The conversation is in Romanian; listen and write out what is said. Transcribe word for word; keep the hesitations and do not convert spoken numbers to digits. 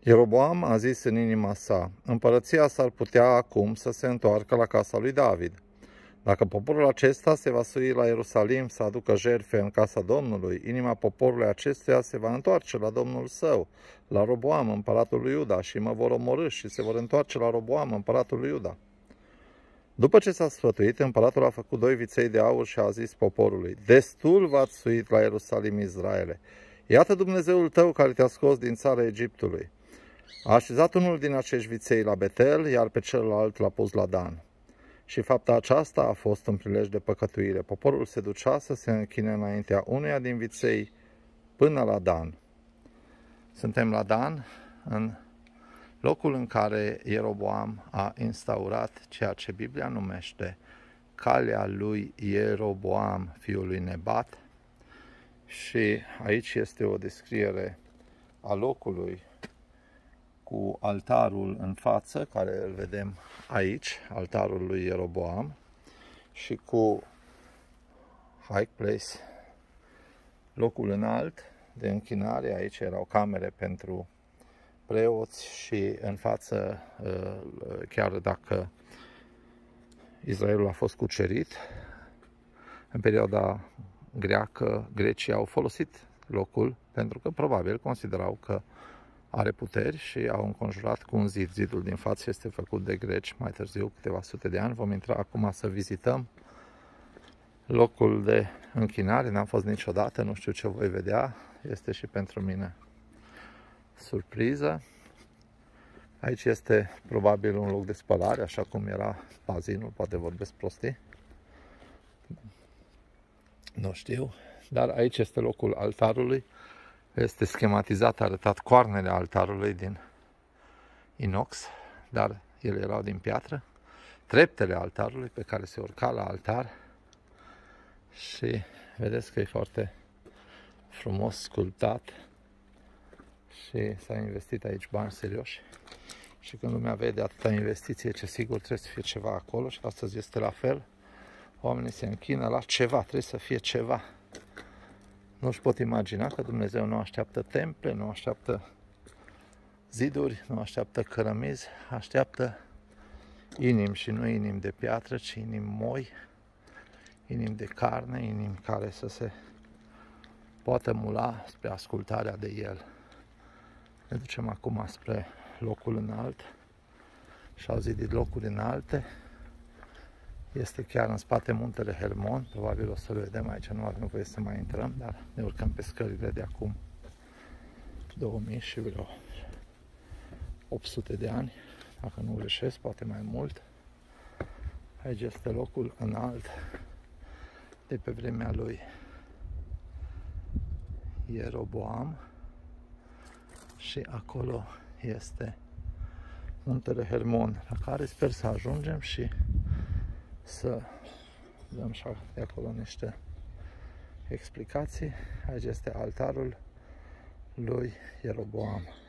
Ieroboam a zis în inima sa: împărăția s-ar putea acum să se întoarcă la casa lui David. Dacă poporul acesta se va sui la Ierusalim să aducă jertfe în casa Domnului, inima poporului acestuia se va întoarce la Domnul său, la Roboam, împăratul lui Iuda, și mă vor omorî și se vor întoarce la Roboam, împăratul lui Iuda. După ce s-a sfătuit, împăratul a făcut doi viței de aur și a zis poporului: destul v-ați suit la Ierusalim, Israele. Iată Dumnezeul tău care te-a scos din țara Egiptului. A așezat unul din acești viței la Betel, iar pe celălalt l-a pus la Dan. Și fapta aceasta a fost un prilej de păcătuire. Poporul se ducea să se închine înaintea unuia din viței până la Dan. Suntem la Dan, în locul în care Ieroboam a instaurat ceea ce Biblia numește calea lui Ieroboam, fiul lui Nebat. Și aici este o descriere a locului cu altarul în față, care îl vedem aici, altarul lui Ieroboam, și cu High Place, locul înalt de închinare. Aici erau camere pentru preoți și în față, chiar dacă Israelul a fost cucerit, în perioada greacă, grecii au folosit locul pentru că probabil considerau că are puteri și au înconjurat cu un zid. Zidul din față este făcut de greci mai târziu, câteva sute de ani. Vom intra acum să vizităm locul de închinare. N-am fost niciodată, nu știu ce voi vedea. Este și pentru mine surpriză. Aici este probabil un loc de spălare, așa cum era bazinul, poate vorbesc prostii. Nu știu, dar aici este locul altarului. Este schematizat, arătat coarnele altarului din inox, dar ele erau din piatră. Treptele altarului pe care se urca la altar și vedeți că e foarte frumos sculptat și s-a investit aici bani serioși. Și când lumea vede atâta investiție, ce sigur trebuie să fie ceva acolo și astăzi este la fel. Oamenii se închină la ceva, trebuie să fie ceva. Nu-și pot imagina că Dumnezeu nu așteaptă temple, nu așteaptă ziduri, nu așteaptă cărămizi, așteaptă inimi și nu inimi de piatră, ci inimi moi, inimi de carne, inimi care să se poată mula spre ascultarea de El. Ne ducem acum spre locul înalt și au zidit locuri înalte. Este chiar în spate muntele Hermon, probabil o să-l vedem aici, nu avem voie să mai intrăm, dar ne urcăm pe scările de acum două mii și vreo opt sute de ani, dacă nu greșesc, poate mai mult. Aici este locul înalt de pe vremea lui Ieroboam și acolo este muntele Hermon, la care sper să ajungem și să dăm și de acolo niște explicații. Aici este altarul lui Ieroboam.